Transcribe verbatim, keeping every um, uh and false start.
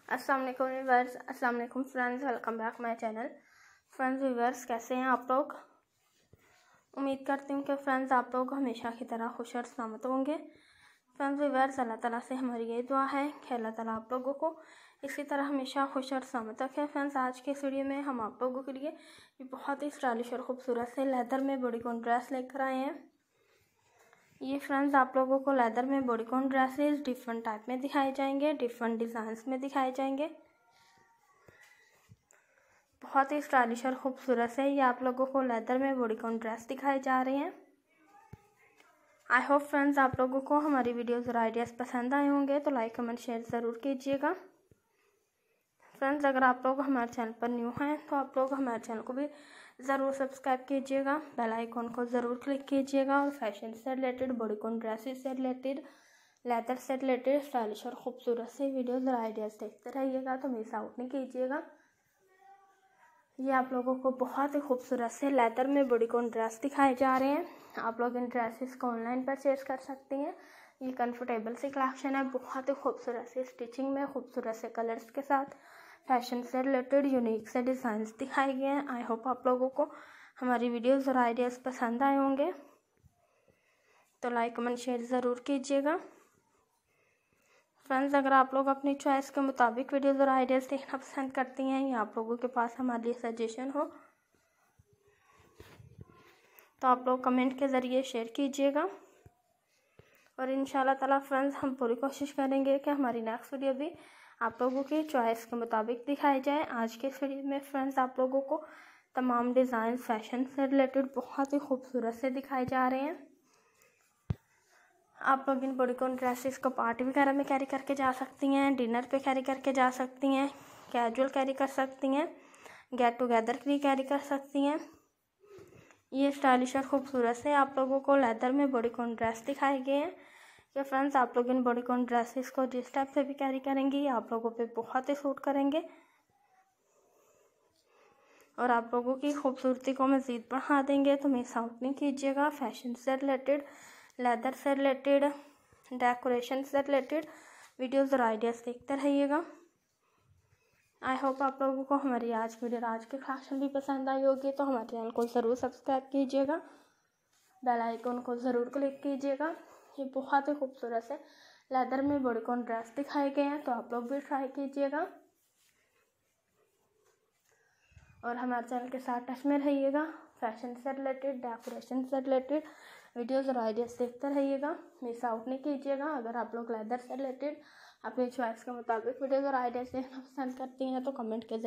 अस्सलाम वालेकुम व्यूअर्स, अस्सलाम वालेकुम friends, welcome back my channel. Friends viewers, कैसे हैं आप लोग? उम्मीद करती हूँ कि फ्रेंड्स आप लोग हमेशा की तरह खुश और सलामत होंगे। फ्रेंड्स व्यूअर्स, अल्लाह ताला से हमारी ये दुआ है कि अल्लाह ताला आप लोगों को इसी तरह हमेशा खुश और सलामत रखे। फ्रेंड्स आज के इस वीडियो में हम आप लोगों के लिए बहुत ही स्टाइलिश और खूबसूरत से लेदर में बॉडीकॉन ड्रेस लेकर आए हैं। ये फ्रेंड्स आप लोगों को लेदर में बॉडीकॉन ड्रेसेस डिफरेंट टाइप में दिखाए जाएंगे, डिफरेंट डिज़ाइंस में दिखाए जाएंगे। बहुत ही स्टाइलिश और खूबसूरत से ये आप लोगों को लेदर में बॉडीकॉन ड्रेस दिखाए जा रहे हैं। आई होप फ्रेंड्स आप लोगों को हमारी वीडियोस और आइडियाज़ पसंद आए होंगे, तो लाइक कमेंट शेयर ज़रूर कीजिएगा। फ्रेंड्स अगर आप लोग हमारे चैनल पर न्यू हैं तो आप लोग हमारे चैनल को भी ज़रूर सब्सक्राइब कीजिएगा, बेल आइकॉन को ज़रूर क्लिक कीजिएगा और फैशन से रिलेटेड, बॉडीकॉन ड्रेसेस से रिलेटेड, लेदर से रिलेटेड स्टाइलिश और खूबसूरत से वीडियोस और आइडियाज़ देखते रहिएगा, तो मिस आउट नहीं कीजिएगा। ये आप लोगों को बहुत ही खूबसूरत से लेदर में बॉडीकॉन ड्रेस दिखाए जा रहे हैं। आप लोग इन ड्रेसेस को ऑनलाइन परचेज कर सकते हैं। ये कंफर्टेबल सी कलेक्शन है, बहुत ही खूबसूरत सी स्टिचिंग में, खूबसूरत से कलर्स के साथ फैशन से रिलेटेड यूनिक से डिज़ाइंस दिखाए गए हैं। आई होप आप लोगों को हमारी वीडियोस और आइडियाज़ पसंद आए होंगे, तो लाइक कमेंट शेयर ज़रूर कीजिएगा। फ्रेंड्स अगर आप लोग अपनी चॉइस के मुताबिक वीडियोस और आइडियाज़ देखना पसंद करती हैं या आप लोगों के पास हमारे लिए सजेशन हो, तो आप लोग कमेंट के ज़रिए शेयर कीजिएगा। और इंशाल्लाह ताला फ्रेंड्स हम पूरी कोशिश करेंगे कि हमारी नेक्स्ट वीडियो भी आप लोगों की चॉइस के मुताबिक दिखाई जाए। आज के इस वीडियो में फ्रेंड्स आप लोगों को तमाम डिज़ाइन फैशन से रिलेटेड बहुत ही खूबसूरत से दिखाए जा रहे हैं। आप लोग इन बॉडीकॉन ड्रेसेस को पार्टी वगैरह में कैरी करके जा सकती हैं, डिनर पे कैरी करके जा सकती हैं, कैजुअल कैरी कर सकती हैं, गेट टुगेदर के लिए कैरी कर सकती हैं। ये स्टाइलिश और खूबसूरत से आप लोगों को लेदर में बॉडीकॉन ड्रेस दिखाए गए हैं कि फ्रेंड्स आप लोग इन बॉडीकॉन ड्रेसेस को जिस टाइप से भी कैरी करेंगी आप लोगों पे बहुत ही सूट करेंगे और आप लोगों की खूबसूरती को मज़ीद बढ़ा देंगे, तो मिस आउट नहीं कीजिएगा। फैशन से रिलेटेड, लेदर से रिलेटेड, डेकोरेशन से रिलेटेड वीडियोस और आइडियाज़ देखते रहिएगा। आई होप आप लोगों को हमारी आज की वीडियो आज की कलेक्शन भी पसंद आई होगी, तो हमारे चैनल को ज़रूर सब्सक्राइब कीजिएगा, बेल आइकन को ज़रूर क्लिक कीजिएगा। ये बहुत ही खूबसूरत से लेदर में बॉडीकॉन ड्रेस दिखाए गए हैं, तो आप लोग भी ट्राई कीजिएगा और हमारे चैनल के साथ टच में रहिएगा। फैशन से रिलेटेड, डेकोरेशन से रिलेटेड वीडियोस और आइडियाज़ देखते रहिएगा, मिस आउट नहीं कीजिएगा। अगर आप लोग लेदर से रिलेटेड अपनी चॉइस के मुताबिक वीडियोस और आइडियाज़ देखना पसंद करती हैं तो कमेंट के